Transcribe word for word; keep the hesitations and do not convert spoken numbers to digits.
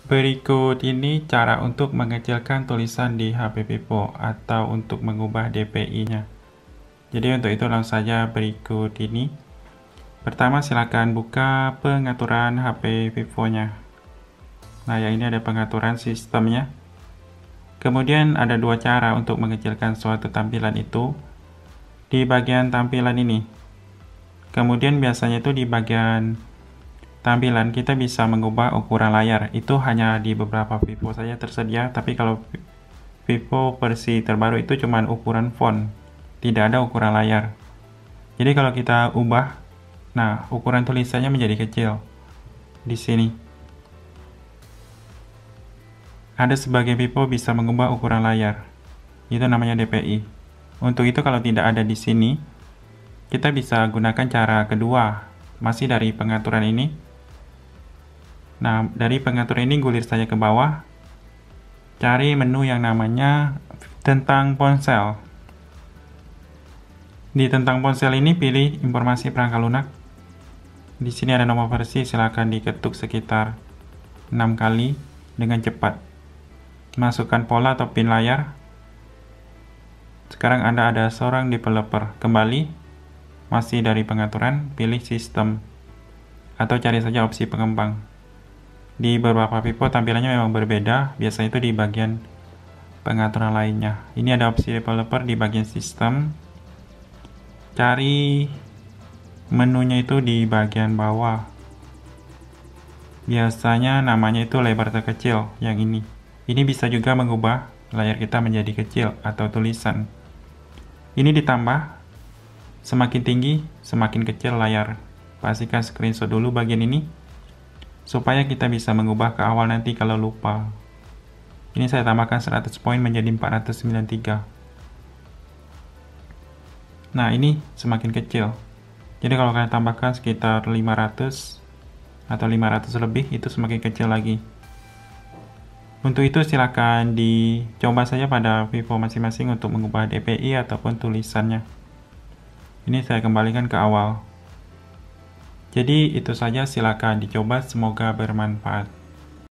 Berikut ini cara untuk mengecilkan tulisan di H P Vivo atau untuk mengubah D P I-nya. Jadi untuk itu langsung saja berikut ini. Pertama silakan buka pengaturan H P Vivo-nya. Nah, yang ini ada pengaturan sistemnya. Kemudian ada dua cara untuk mengecilkan suatu tampilan itu. Di bagian tampilan ini. Kemudian biasanya itu di bagian tampilan kita bisa mengubah ukuran layar. Itu hanya di beberapa Vivo saja tersedia, tapi kalau Vivo versi terbaru itu cuma ukuran font, tidak ada ukuran layar. Jadi kalau kita ubah, nah ukuran tulisannya menjadi kecil. Di sini ada sebagian Vivo bisa mengubah ukuran layar, itu namanya D P I. Untuk itu kalau tidak ada di sini, kita bisa gunakan cara kedua, masih dari pengaturan ini. Nah, dari pengaturan ini gulir saja ke bawah, cari menu yang namanya tentang ponsel. Di tentang ponsel ini pilih informasi perangkat lunak. Di sini ada nomor versi, silakan diketuk sekitar enam kali dengan cepat. Masukkan pola atau pin layar. Sekarang Anda ada seorang developer. Kembali, masih dari pengaturan, pilih sistem atau cari saja opsi pengembang. Di beberapa Vivo tampilannya memang berbeda, biasanya itu di bagian pengaturan lainnya. Ini ada opsi developer di bagian sistem. Cari menunya itu di bagian bawah. Biasanya namanya itu lebar terkecil, yang ini. Ini bisa juga mengubah layar kita menjadi kecil atau tulisan. Ini ditambah, semakin tinggi, semakin kecil layar. Pastikan screenshot dulu bagian ini, supaya kita bisa mengubah ke awal nanti kalau lupa. Ini saya tambahkan seratus poin menjadi empat ratus sembilan puluh tiga. Nah, ini semakin kecil. Jadi kalau kalian tambahkan sekitar lima ratus atau lima ratus lebih, itu semakin kecil lagi. Untuk itu silakan dicoba saja pada Vivo masing-masing untuk mengubah D P I ataupun tulisannya. Ini saya kembalikan ke awal. Jadi itu saja, silakan dicoba, semoga bermanfaat.